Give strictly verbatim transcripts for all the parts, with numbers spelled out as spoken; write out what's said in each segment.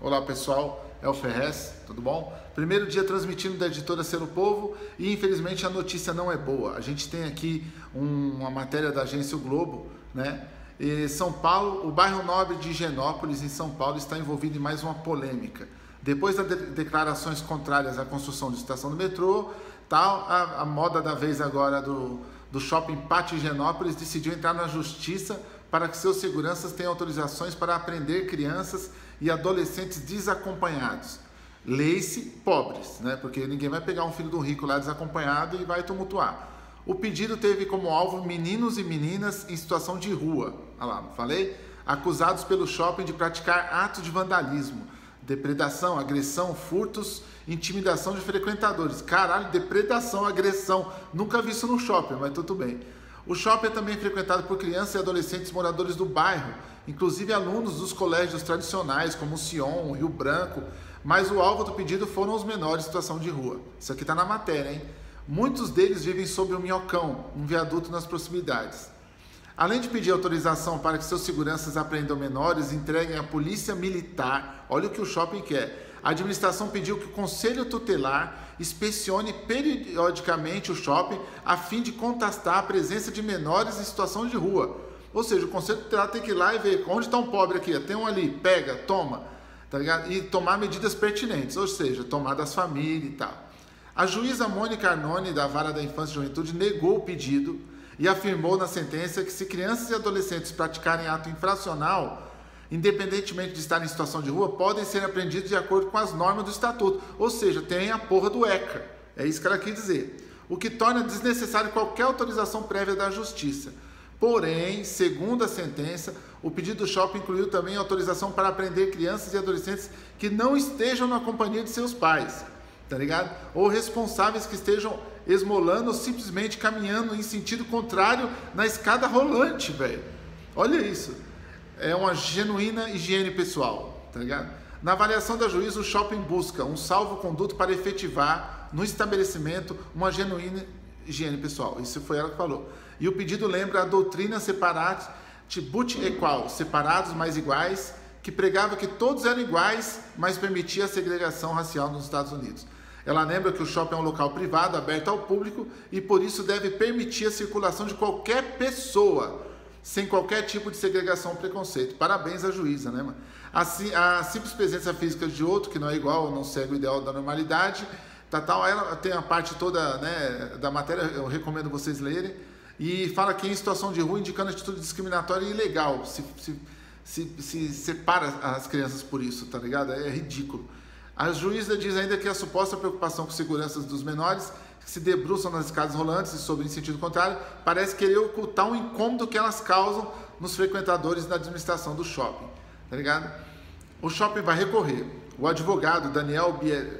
Olá pessoal, é o Ferrez, tudo bom? Primeiro dia transmitindo da editora Ser o Povo e infelizmente a notícia não é boa. A gente tem aqui um, uma matéria da agência O Globo, né? E São Paulo, o bairro nobre de Higienópolis, em São Paulo, está envolvido em mais uma polêmica. Depois das de declarações contrárias à construção de estação do metrô, tal, a, a moda da vez agora do, do shopping Pátio Higienópolis decidiu entrar na justiça para que seus seguranças tenham autorizações para apreender crianças e adolescentes desacompanhados. Leis-se pobres, né? Porque ninguém vai pegar um filho do rico lá desacompanhado e vai tumultuar. O pedido teve como alvo meninos e meninas em situação de rua, olha lá, não falei? Acusados pelo shopping de praticar atos de vandalismo, depredação, agressão, furtos, intimidação de frequentadores. Caralho, depredação, agressão, nunca vi isso no shopping, mas tudo bem. O shopping é também frequentado por crianças e adolescentes moradores do bairro, inclusive alunos dos colégios tradicionais como o Sion, Rio Branco, mas o alvo do pedido foram os menores em situação de rua. Isso aqui está na matéria, hein? Muitos deles vivem sob o Minhocão, um viaduto nas proximidades. Além de pedir autorização para que seus seguranças apreendam menores e entreguem à polícia militar, olha o que o shopping quer. A administração pediu que o Conselho Tutelar inspecione periodicamente o shopping a fim de contestar a presença de menores em situação de rua. Ou seja, o Conselho Tutelar tem que ir lá e ver onde está um pobre aqui, tem um ali, pega, toma, tá ligado? E tomar medidas pertinentes, ou seja, tomar das famílias e tal. A juíza Mônica Arnone, da Vara da Infância e Juventude, negou o pedido e afirmou na sentença que se crianças e adolescentes praticarem ato infracional, independentemente de estar em situação de rua, podem ser apreendidos de acordo com as normas do Estatuto. Ou seja, tem a porra do ECA. É isso que ela quis dizer. O que torna desnecessário qualquer autorização prévia da Justiça. Porém, segundo a sentença, o pedido do shopping incluiu também autorização para apreender crianças e adolescentes que não estejam na companhia de seus pais, tá ligado? Ou responsáveis que estejam esmolando ou simplesmente caminhando em sentido contrário na escada rolante, velho. Olha isso. É uma genuína higiene pessoal, tá ligado? Na avaliação da juíza, o shopping busca um salvo-conduto para efetivar no estabelecimento uma genuína higiene pessoal. Isso foi ela que falou. E o pedido lembra a doutrina separat but equal, separados mas iguais, que pregava que todos eram iguais, mas permitia a segregação racial nos Estados Unidos. Ela lembra que o shopping é um local privado, aberto ao público, e por isso deve permitir a circulação de qualquer pessoa, sem qualquer tipo de segregação ou preconceito. Parabéns à juíza, né, mano? Assim, a simples presença física de outro, que não é igual, não segue o ideal da normalidade, tá, tal, ela tem a parte toda, né, da matéria, eu recomendo vocês lerem, e fala que em situação de rua, indicando atitude discriminatória e ilegal, se, se, se, se separa as crianças por isso, tá ligado? É ridículo. A juíza diz ainda que a suposta preocupação com seguranças dos menores que se debruçam nas escadas rolantes e sobre em sentido contrário, parece querer ocultar um incômodo que elas causam nos frequentadores da administração do shopping, tá ligado? O shopping vai recorrer. O advogado Daniel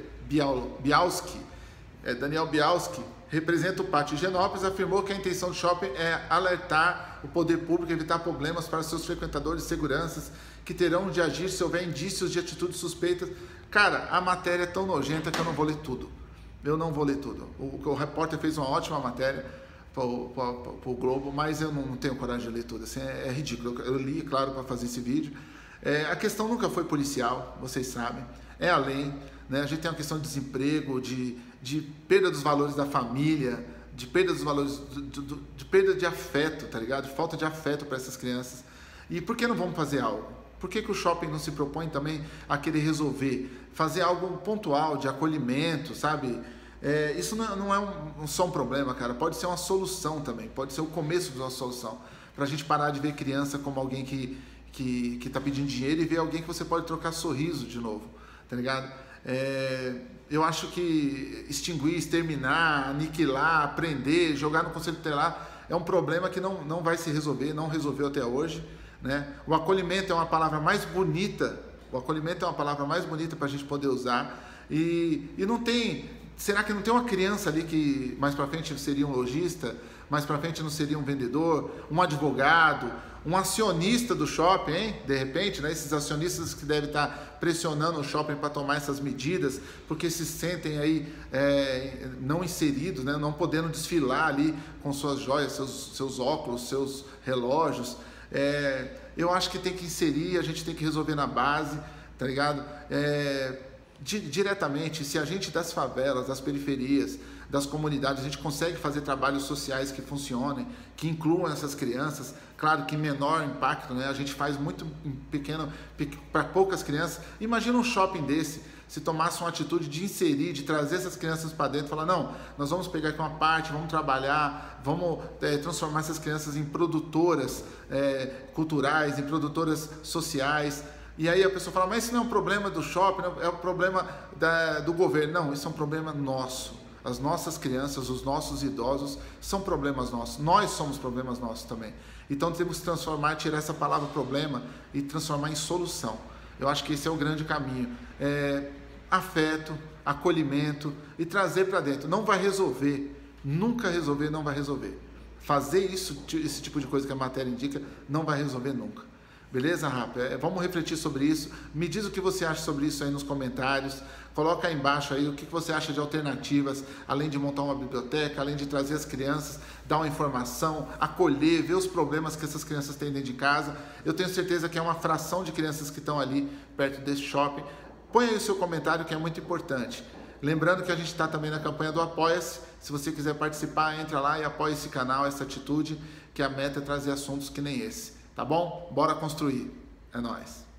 Bialski, é, Daniel Bialski, representa o Pátio Higienópolis, afirmou que a intenção do shopping é alertar o poder público e evitar problemas para seus frequentadores e seguranças que terão de agir se houver indícios de atitudes suspeitas. Cara, a matéria é tão nojenta que eu não vou ler tudo. Eu não vou ler tudo. O, o repórter fez uma ótima matéria para o Globo, mas eu não, não tenho coragem de ler tudo. Assim, é, é ridículo. Eu, eu li, claro, para fazer esse vídeo. É, a questão nunca foi policial, vocês sabem. É a lei. Né? A gente tem uma questão de desemprego, de, de perda dos valores da família, de perda dos valores, de, de, de perda de afeto, tá ligado? De falta de afeto para essas crianças. E por que não vamos fazer algo? Por que, que o shopping não se propõe também a querer resolver? Fazer algo pontual, de acolhimento, sabe? É, isso não é, não é um, só um problema, cara. Pode ser uma solução também. Pode ser o começo de uma solução. Pra gente parar de ver criança como alguém que, que, que tá pedindo dinheiro e ver alguém que você pode trocar sorriso de novo, tá ligado? É, eu acho que extinguir, exterminar, aniquilar, prender, jogar no Conselho Tutelar é um problema que não, não vai se resolver, não resolveu até hoje. Né? O acolhimento é uma palavra mais bonita, o acolhimento é uma palavra mais bonita para a gente poder usar, e, e não tem, será que não tem uma criança ali que mais para frente seria um lojista, mais para frente não seria um vendedor, um advogado, um acionista do shopping, hein? De repente, né? Esses acionistas que devem estar pressionando o shopping para tomar essas medidas, porque se sentem aí é, não inseridos, né? Não podendo desfilar ali com suas joias, seus, seus óculos, seus relógios. É, eu acho que tem que inserir, a gente tem que resolver na base, tá ligado? É, di, diretamente, se a gente das favelas, das periferias, das comunidades, a gente consegue fazer trabalhos sociais que funcionem, que incluam essas crianças, claro que menor impacto, né? A gente faz muito pequeno, para poucas crianças. Imagina um shopping desse, se tomasse uma atitude de inserir, de trazer essas crianças para dentro, falar, não, nós vamos pegar aqui uma parte, vamos trabalhar, vamos é, transformar essas crianças em produtoras é, culturais, em produtoras sociais. E aí a pessoa fala, mas isso não é um problema do shopping, é um problema da, do governo. Não, isso é um problema nosso. As nossas crianças, os nossos idosos são problemas nossos. Nós somos problemas nossos também. Então temos que transformar, tirar essa palavra problema e transformar em solução. Eu acho que esse é o grande caminho. É, afeto, acolhimento e trazer para dentro. Não vai resolver, nunca resolver, não vai resolver. Fazer isso, esse tipo de coisa que a matéria indica, não vai resolver nunca. Beleza, Rafa? É, vamos refletir sobre isso. Me diz o que você acha sobre isso aí nos comentários. Coloca aí embaixo aí o que você acha de alternativas, além de montar uma biblioteca, além de trazer as crianças, dar uma informação, acolher, ver os problemas que essas crianças têm dentro de casa. Eu tenho certeza que é uma fração de crianças que estão ali perto desse shopping. Põe aí o seu comentário, que é muito importante. Lembrando que a gente está também na campanha do Apoia-se. Se você quiser participar, entra lá e apoia esse canal, essa atitude, que a meta é trazer assuntos que nem esse. Tá bom? Bora construir. É nóis.